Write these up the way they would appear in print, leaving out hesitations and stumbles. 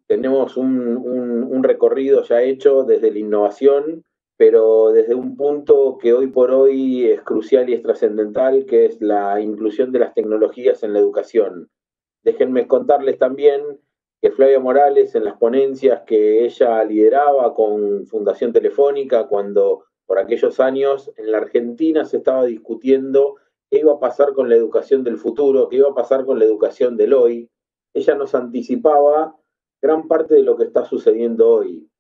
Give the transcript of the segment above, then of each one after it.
tenemos un recorrido ya hecho desde la innovación, pero desde un punto que hoy por hoy es crucial y es trascendental, que es la inclusión de las tecnologías en la educación. Déjenme contarles también que Flavia Morales, en las ponencias que ella lideraba con Fundación Telefónica, cuando por aquellos años en la Argentina se estaba discutiendo qué iba a pasar con la educación del futuro, qué iba a pasar con la educación del hoy, ella nos anticipaba gran parte de lo que está sucediendo hoy.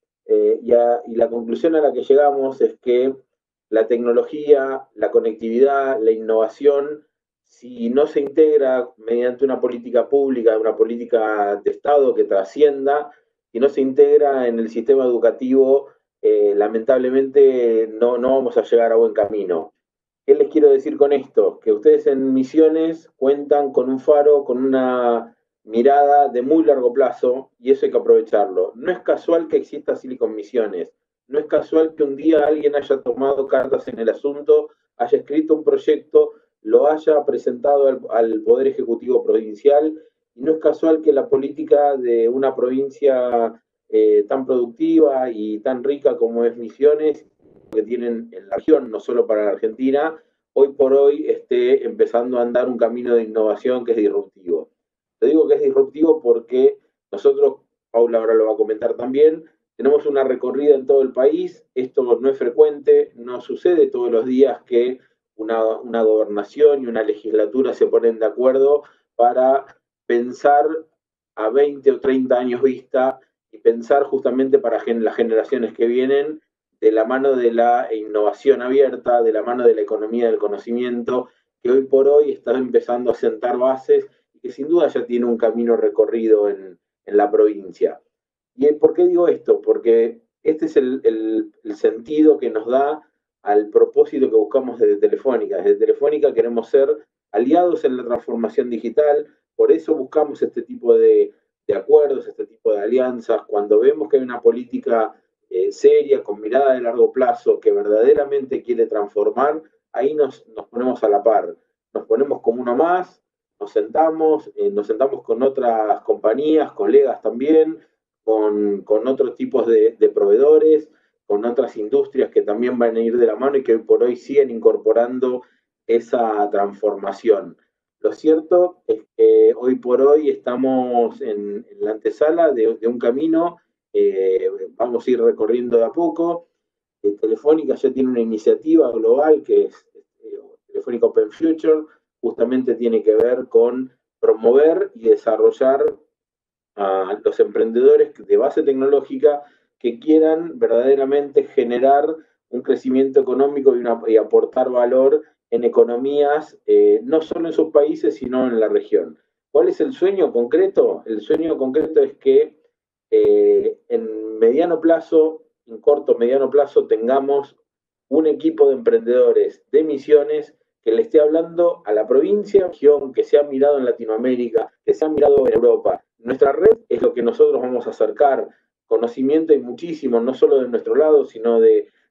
Y la conclusión a la que llegamos es que la tecnología, la conectividad, la innovación, si no se integra mediante una política pública, una política de Estado que trascienda, si no se integra en el sistema educativo, lamentablemente no vamos a llegar a buen camino. ¿Qué les quiero decir con esto? Que ustedes en Misiones cuentan con un faro, con una mirada de muy largo plazo y eso hay que aprovecharlo. No es casual que exista Silicon Misiones, no es casual que un día alguien haya tomado cartas en el asunto, haya escrito un proyecto, lo haya presentado al Poder Ejecutivo Provincial y no es casual que la política de una provincia tan productiva y tan rica como es Misiones que tienen en la región, no solo para la Argentina, hoy por hoy esté empezando a andar un camino de innovación que es disruptivo. Te digo que es disruptivo porque nosotros, Paula ahora lo va a comentar también, tenemos una recorrida en todo el país, esto no es frecuente, no sucede todos los días que una gobernación y una legislatura se ponen de acuerdo para pensar a 20 o 30 años vista y pensar justamente para las generaciones que vienen de la mano de la innovación abierta, de la mano de la economía del conocimiento, que hoy por hoy está empezando a sentar bases y que sin duda ya tiene un camino recorrido en la provincia. ¿Y por qué digo esto? Porque este es el sentido que nos da al propósito que buscamos desde Telefónica. Desde Telefónica queremos ser aliados en la transformación digital, por eso buscamos este tipo de acuerdos, este tipo de alianzas. Cuando vemos que hay una política seria, con mirada de largo plazo, que verdaderamente quiere transformar, ahí nos ponemos a la par. Nos ponemos como uno más, nos sentamos con otras compañías, colegas también, con otros tipos de proveedores, con otras industrias que también van a ir de la mano y que hoy por hoy siguen incorporando esa transformación. Lo cierto es que hoy por hoy estamos en la antesala de un camino, vamos a ir recorriendo de a poco. Telefónica ya tiene una iniciativa global que es Telefónica Open Future, justamente tiene que ver con promover y desarrollar a los emprendedores de base tecnológica que quieran verdaderamente generar un crecimiento económico y aportar valor en economías, no solo en sus países, sino en la región. ¿Cuál es el sueño concreto? El sueño concreto es que en mediano plazo, en corto, mediano plazo, tengamos un equipo de emprendedores de Misiones que le esté hablando a la provincia, que se ha mirado en Latinoamérica, que se ha mirado en Europa. Nuestra red es lo que nosotros vamos a acercar. Conocimiento hay muchísimo, no solo de nuestro lado, sino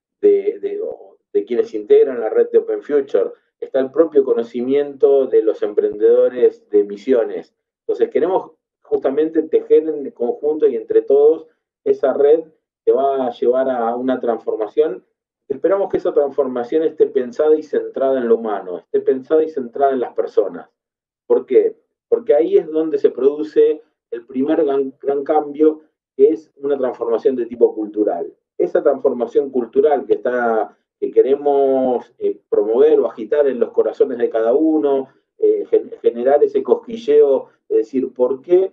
de quienes integran la red de Open Future. Está el propio conocimiento de los emprendedores de Misiones. Entonces queremos justamente tejer en conjunto y entre todos esa red que va a llevar a una transformación. Esperamos que esa transformación esté pensada y centrada en lo humano, esté pensada y centrada en las personas. ¿Por qué? Porque ahí es donde se produce el primer gran cambio, que es una transformación de tipo cultural. Esa transformación cultural que queremos promover o agitar en los corazones de cada uno, generar ese cosquilleo de decir, ¿por qué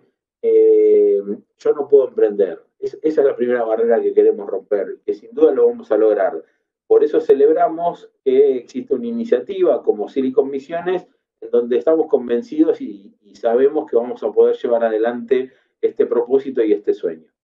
yo no puedo emprender? Esa es la primera barrera que queremos romper, que sin duda lo vamos a lograr. Por eso celebramos que existe una iniciativa como Silicon Misiones, en donde estamos convencidos y sabemos que vamos a poder llevar adelante este propósito y este sueño.